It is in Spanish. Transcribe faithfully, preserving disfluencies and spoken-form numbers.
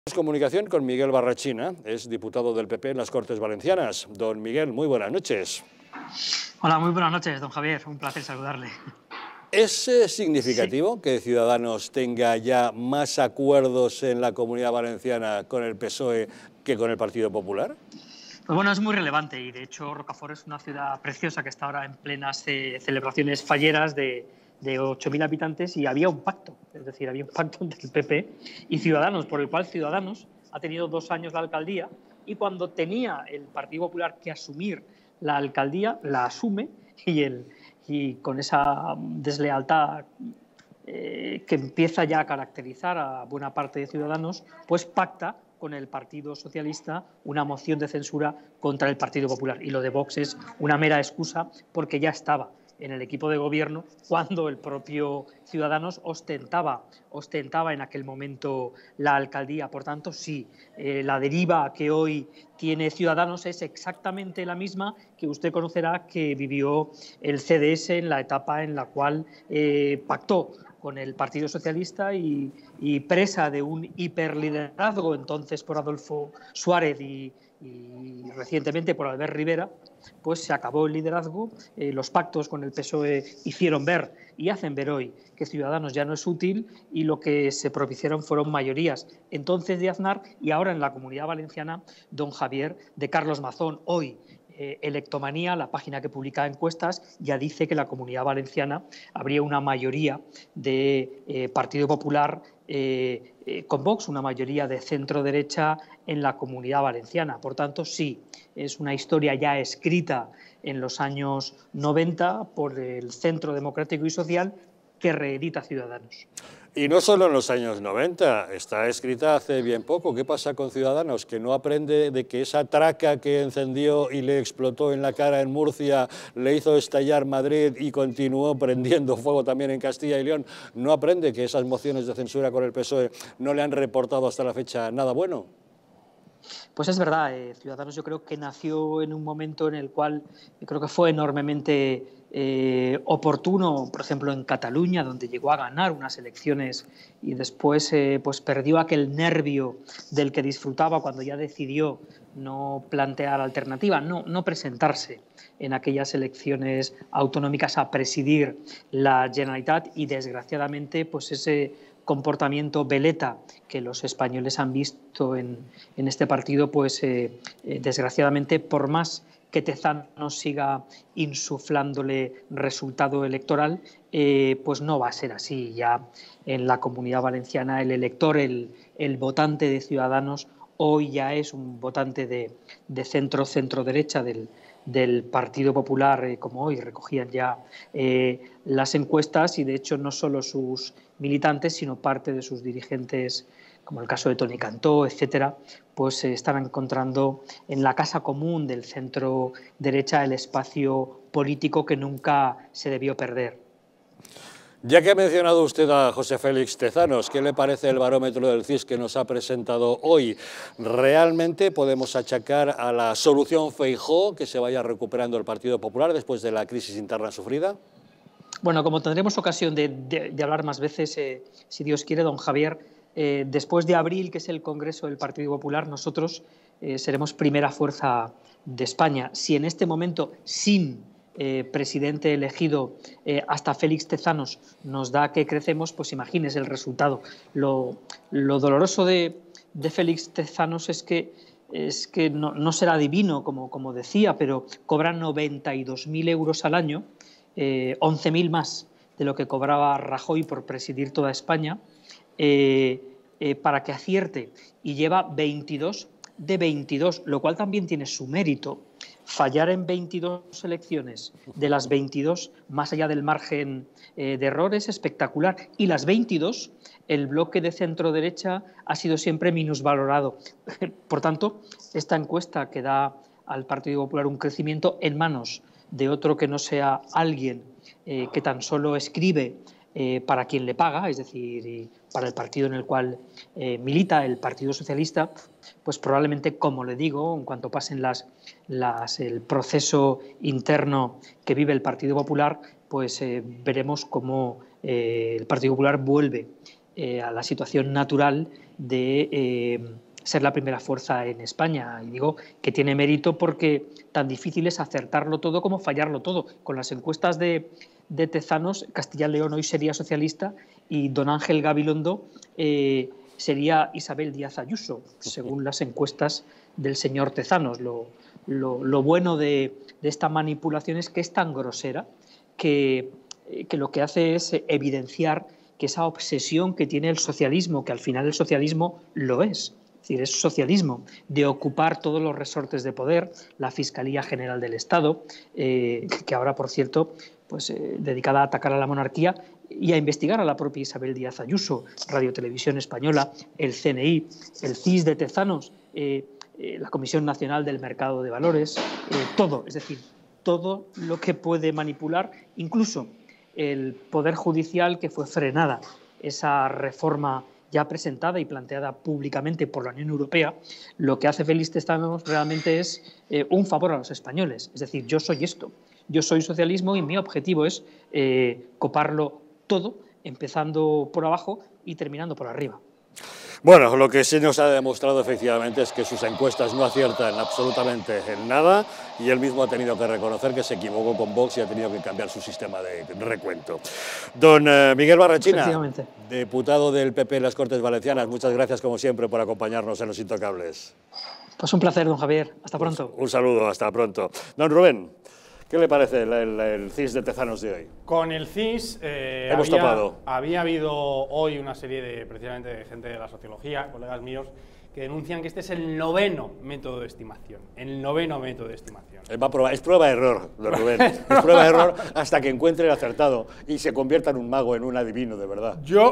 Comunicación con Miguel Barrachina, es diputado del P P en las Cortes Valencianas. Don Miguel, muy buenas noches. Hola, muy buenas noches, don Javier. Un placer saludarle. ¿Es eh, significativo Sí. que Ciudadanos tenga ya más acuerdos en la Comunidad Valenciana con el P S O E que con el Partido Popular? Pues bueno, es muy relevante y de hecho Rocafort es una ciudad preciosa que está ahora en plenas eh, celebraciones falleras de, de ocho mil habitantes y había un pacto, es decir, había un pacto entre el P P y Ciudadanos, por el cual Ciudadanos ha tenido dos años la alcaldía y cuando tenía el Partido Popular que asumir la alcaldía, la asume y, el, y con esa deslealtad eh, que empieza ya a caracterizar a buena parte de Ciudadanos, pues pacta con el Partido Socialista una moción de censura contra el Partido Popular. Y lo de Vox es una mera excusa porque ya estaba en el equipo de gobierno cuando el propio Ciudadanos ostentaba, ostentaba en aquel momento la alcaldía. Por tanto, sí, eh, la deriva que hoy tiene Ciudadanos es exactamente la misma que usted conocerá que vivió el C D S en la etapa en la cual eh, pactó con el Partido Socialista y, y presa de un hiperliderazgo entonces por Adolfo Suárez y, y recientemente por Albert Rivera, pues se acabó el liderazgo, eh, los pactos con el P S O E hicieron ver y hacen ver hoy que Ciudadanos ya no es útil y lo que se propiciaron fueron mayorías entonces de Aznar y ahora en la Comunidad Valenciana don Javier de Carlos Mazón. Hoy Eh, Electomanía, la página que publica encuestas, ya dice que la Comunidad Valenciana habría una mayoría de eh, Partido Popular eh, eh, con Vox, una mayoría de centro-derecha en la Comunidad Valenciana. Por tanto, sí, es una historia ya escrita en los años noventa por el Centro Democrático y Social que reedita Ciudadanos. Y no solo en los años noventa, está escrita hace bien poco. ¿Qué pasa con Ciudadanos? Que no aprende de que esa traca que encendió y le explotó en la cara en Murcia, le hizo estallar Madrid y continuó prendiendo fuego también en Castilla y León. ¿No aprende que esas mociones de censura con el P S O E no le han reportado hasta la fecha nada bueno? Pues es verdad, eh, Ciudadanos yo creo que nació en un momento en el cual creo que fue enormemente eh, oportuno, por ejemplo en Cataluña, donde llegó a ganar unas elecciones y después eh, pues perdió aquel nervio del que disfrutaba cuando ya decidió no plantear alternativa, no, no presentarse en aquellas elecciones autonómicas a presidir la Generalitat y desgraciadamente pues ese comportamiento veleta que los españoles han visto en, en este partido, pues eh, eh, desgraciadamente, por más que Tezanos siga insuflándole resultado electoral, eh, pues no va a ser así. Ya en la Comunidad Valenciana el elector, el, el votante de Ciudadanos, hoy ya es un votante de, de centro-centro-derecha del, del Partido Popular, eh, como hoy recogían ya eh, las encuestas y de hecho no solo sus militantes, sino parte de sus dirigentes, como el caso de Toni Cantó, etcétera, pues se eh, están encontrando en la casa común del centro derecha el espacio político que nunca se debió perder. Ya que ha mencionado usted a José Félix Tezanos, ¿qué le parece el barómetro del C I S que nos ha presentado hoy? ¿Realmente podemos achacar a la solución Feijóo que se vaya recuperando el Partido Popular después de la crisis interna sufrida? Bueno, como tendremos ocasión de, de, de hablar más veces, eh, si Dios quiere, don Javier, eh, después de abril, que es el Congreso del Partido Popular, nosotros eh, seremos primera fuerza de España. Si en este momento, sin eh, presidente elegido, eh, hasta Félix Tezanos nos da que crecemos, pues imagínese el resultado. Lo, lo doloroso de, de Félix Tezanos es que es que no, no será divino, como, como decía, pero cobra noventa y dos mil euros al año, Eh, once mil más de lo que cobraba Rajoy por presidir toda España, eh, eh, para que acierte, y lleva veintidós de veintidós, lo cual también tiene su mérito. Fallar en veintidós elecciones, de las veintidós, más allá del margen eh, de error, es espectacular. Y las veintidós, el bloque de centro-derecha ha sido siempre minusvalorado. Por tanto, esta encuesta que da al Partido Popular un crecimiento en manos de otro que no sea alguien eh, que tan solo escribe eh, para quien le paga, es decir, para el partido en el cual eh, milita, el Partido Socialista, pues probablemente, como le digo, en cuanto pasen las, las, el proceso interno que vive el Partido Popular, pues eh, veremos cómo eh, el Partido Popular vuelve eh, a la situación natural de eh, ser la primera fuerza en España. Y digo que tiene mérito porque tan difícil es acertarlo todo como fallarlo todo. Con las encuestas de, de Tezanos, Castilla y León hoy sería socialista y don Ángel Gabilondo eh, sería Isabel Díaz Ayuso, según las encuestas del señor Tezanos. Lo, lo, lo bueno de, de esta manipulación es que es tan grosera que, que lo que hace es evidenciar que esa obsesión que tiene el socialismo, que al final el socialismo lo es, es decir, es socialismo, de ocupar todos los resortes de poder, la Fiscalía General del Estado, eh, que ahora, por cierto, pues, eh, dedicada a atacar a la monarquía y a investigar a la propia Isabel Díaz Ayuso, Radio Televisión Española, el C N I, el C I S de Tezanos, eh, eh, la Comisión Nacional del Mercado de Valores, eh, todo, es decir, todo lo que puede manipular, incluso el Poder Judicial, que fue frenada esa reforma ya presentada y planteada públicamente por la Unión Europea. Lo que hace Félix Tezanos realmente es eh, un favor a los españoles. Es decir, yo soy esto, yo soy socialismo y mi objetivo es eh, coparlo todo, empezando por abajo y terminando por arriba. Bueno, lo que sí nos ha demostrado efectivamente es que sus encuestas no aciertan absolutamente en nada y él mismo ha tenido que reconocer que se equivocó con Vox y ha tenido que cambiar su sistema de recuento. Don eh, Miguel Barrachina, diputado del P P en las Cortes Valencianas, muchas gracias como siempre por acompañarnos en Los Intocables. Pues un placer, don Javier. Hasta pronto. Un, un saludo, hasta pronto. Don Rubén, ¿qué le parece el, el, el C I S de Tezanos de hoy? Con el C I S eh, Hemos había, topado. había habido hoy una serie de, precisamente, de gente de la sociología, colegas míos, que denuncian que este es el noveno método de estimación. El noveno método de estimación. Va a probar, es prueba-error, don Rubén. Es prueba-error hasta que encuentre el acertado y se convierta en un mago, en un adivino, de verdad. Yo